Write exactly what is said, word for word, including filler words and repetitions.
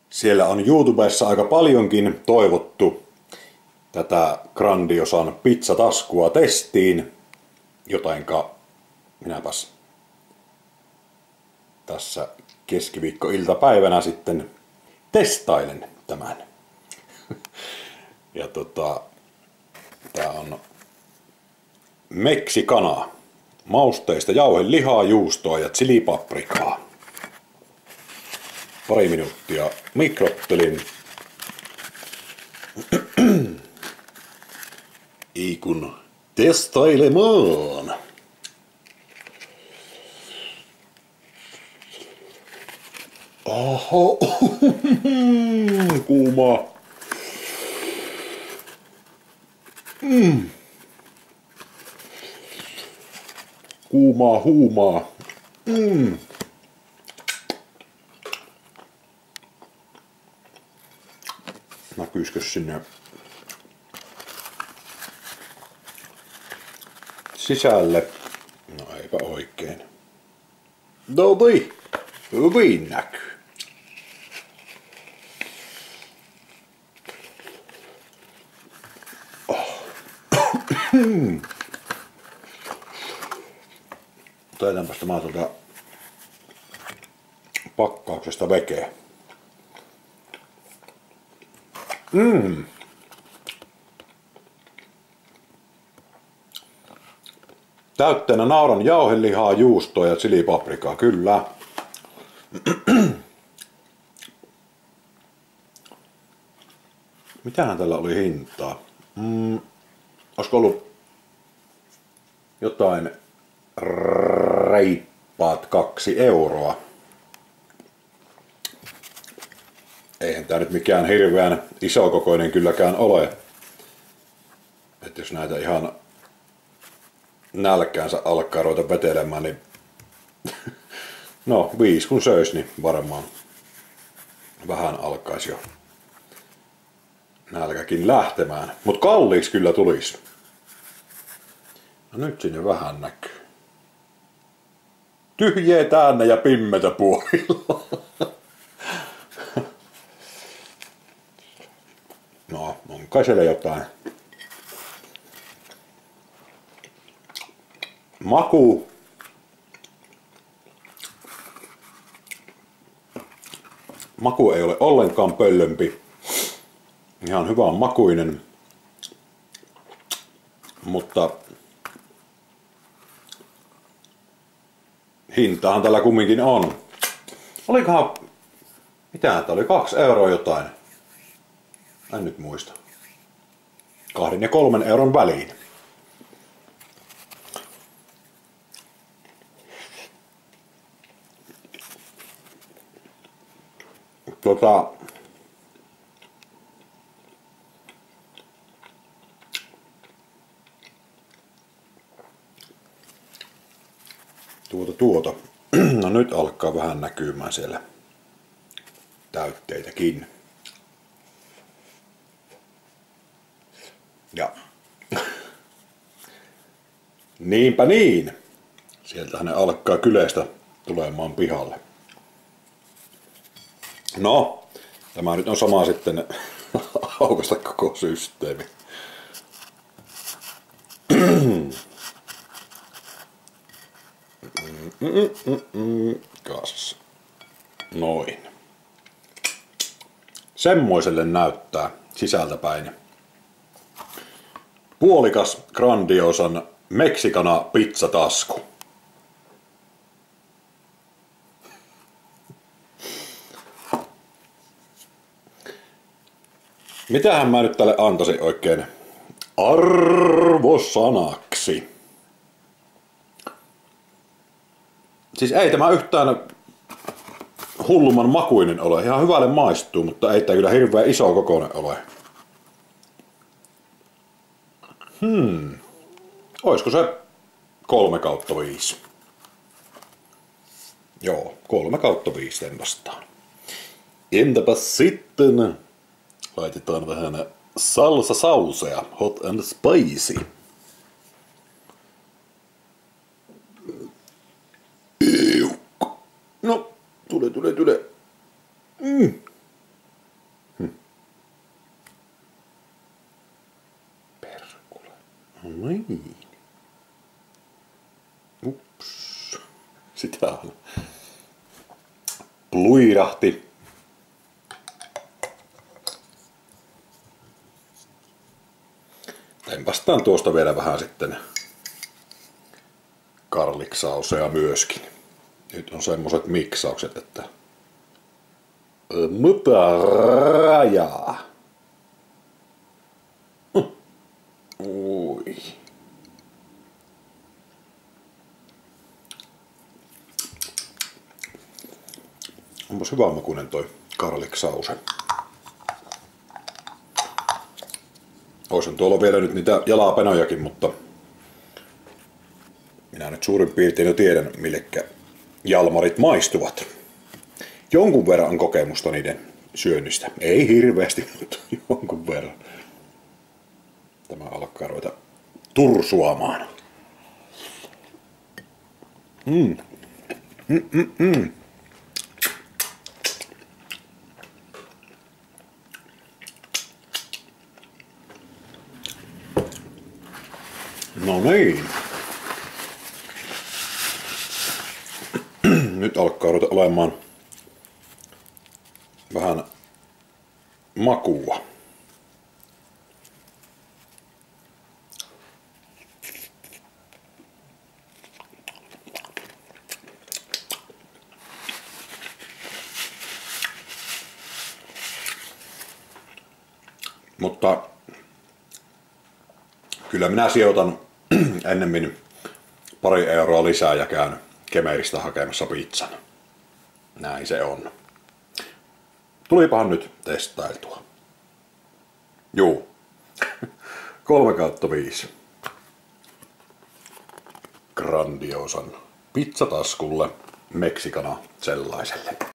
Siellä on YouTubessa aika paljonkin toivottu tätä Grandiosan pizzataskua testiin, jotenka minäpäs tässä keskiviikko-iltapäivänä sitten testailen tämän. Ja tota, tää on Meksikana. Mausteista jauhelihaa, juustoa ja chilipaprikaa. Pari minuuttia mikrottelin. Ei kun testailemaan. Oho, kuuma. Mm. Kuumaa huumaa. Mm. Näkyisikö sinne sisälle? No eipä oikein. No niin, hyvin näkyy. Oh. Otetaanpas tämä tuolta pakkauksesta vekeä. Mm. Täytteenä nauran jauhelihaa, juustoa ja chilipaprikaa, kyllä. Mitähän tällä oli hintaa? Mm. Olisiko ollut jotain reippaat kaksi euroa? Eihän tää nyt mikään hirveän isokokoinen kylläkään ole. Että jos näitä ihan nälkäänsä alkaa ruveta vetelemään, niin no viisi kun söis, niin varmaan vähän alkaisi jo nälkäkin lähtemään. Mut kalliiksi kyllä tulisi. No nyt sinne vähän näkyy. Tyhjää täänne ja pimmetä puolilla. No, on kai siellä jotain. Maku. Maku ei ole ollenkaan pöllömpi. Ihan hyvän makuinen. Mutta hintahan tällä kumminkin on. Olikohan, mitähän tää oli, kaksi euroa jotain. En nyt muista. Kahden ja kolmen euron väliin. Tota, tuota tuota. No nyt alkaa vähän näkymään siellä täytteitäkin. Ja niinpä niin. Sieltähän ne alkaa kyleistä tulemaan pihalle. No, tämä nyt on sama sitten aukaista koko systeemi. Kasassa. Noin. Semmoiselle näyttää sisältäpäin. Puolikas Grandiosan Meksikana pizzatasku. Mitähän mä nyt tälle antaisin oikein arvosanaksi? Siis ei tämä yhtään hullumman makuinen ole. Ihan hyvälle maistuu, mutta ei tämä kyllä hirveän iso kokoinen ole. Hmm. Oisko se kolme kautta viisi? Joo, kolme kautta viisi en vastaan. Entäpä sitten laitetaan vähän salsa sausea, hot and spicy. No, tule, tule, tule. Mm. Perkule. No niin. Ups. Sitä on. Pluirahti. Tempastaan tuosta vielä vähän sitten garlic-sausea myöskin. Nyt on semmoset miksaukset, että mutta rajaa. Ui. Onpas hyvän makuinen toi garlic-sause. Oisin tuolla vielä nyt niitä jalapenojakin, mutta minä nyt suurin piirtein jo tiedän, millekä jalmarit maistuvat. Jonkun verran on kokemusta niiden syönnistä. Ei hirveästi, mutta jonkun verran. Tämä alkaa ruveta tursuamaan. Mm. Mm, mm, mm. No niin. Nyt alkaa ruveta olemaan vähän makua. Mutta kyllä minä sijoitan ennemmin pari euroa lisää ja käyn Kemeristä hakemassa pizzan. Näin se on. Tulipahan nyt testailtua. Juu. Kolme kautta viisi. Grandiosan pizzataskulle, meksikana sellaiselle.